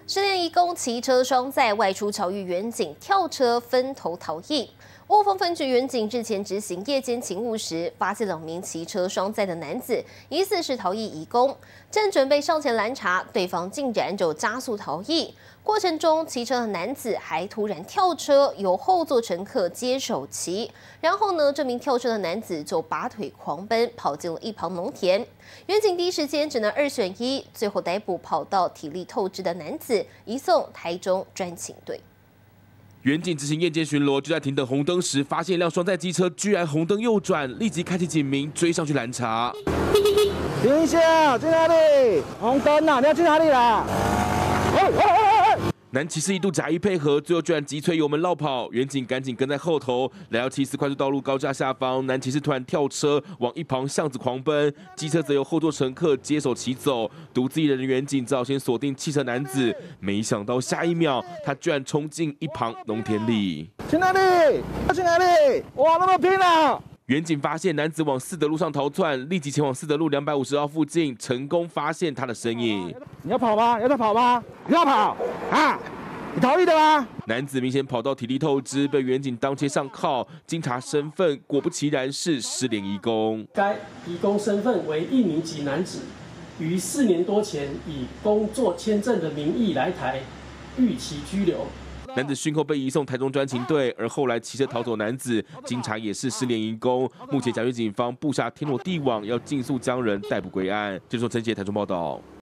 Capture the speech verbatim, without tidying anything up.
失联移工骑车双载外出巧遇远警，跳车分头逃逸。雾峰分局远警日前执行夜间勤务时，发现两名骑车双载的男子，疑似是逃逸移工，正准备上前拦查，对方竟然就加速逃逸。过程中，骑车的男子还突然跳车，由后座乘客接手骑。然后呢，这名跳车的男子就拔腿狂奔，跑进了一旁农田。远警第一时间只能二选一，最后逮捕跑到体力透支的男子，移送台中专勤队。 远警执行夜间巡逻，就在停等红灯时，发现一辆双载机车居然红灯右转，立即开启警鸣，追上去拦查。 停一下，去哪里？红灯啊！你要去哪里啦？哦哦哦！ 男骑士一度假意配合，最后居然急催油门绕跑，远警赶紧跟在后头，来到七四快速道路高架下方，男骑士突然跳车往一旁巷子狂奔，机车则由后座乘客接手骑走，独自一人的远警只好先锁定汽车男子，没想到下一秒他居然冲进一旁农田里。 去哪里？要去哪里？哇，那么拼啊！ 远警发现男子往四德路上逃窜，立即前往四德路两百五十号附近，成功发现他的身影。 你要跑吗？你要再跑吗？不要跑啊！你逃逸的吗？ 男子明显跑到体力透支，被远警当街上铐。经查身份，果不其然是失联移工。 该移工身份为印尼籍男子，于四年多前以工作签证的名义来台，逾期拘留。 男子讯后被移送台中专勤队，而后来骑车逃走男子，经查也是失联移工。目前嘉义警方布下天罗地网，要尽速将人逮捕归案。记者陈杰台中报道。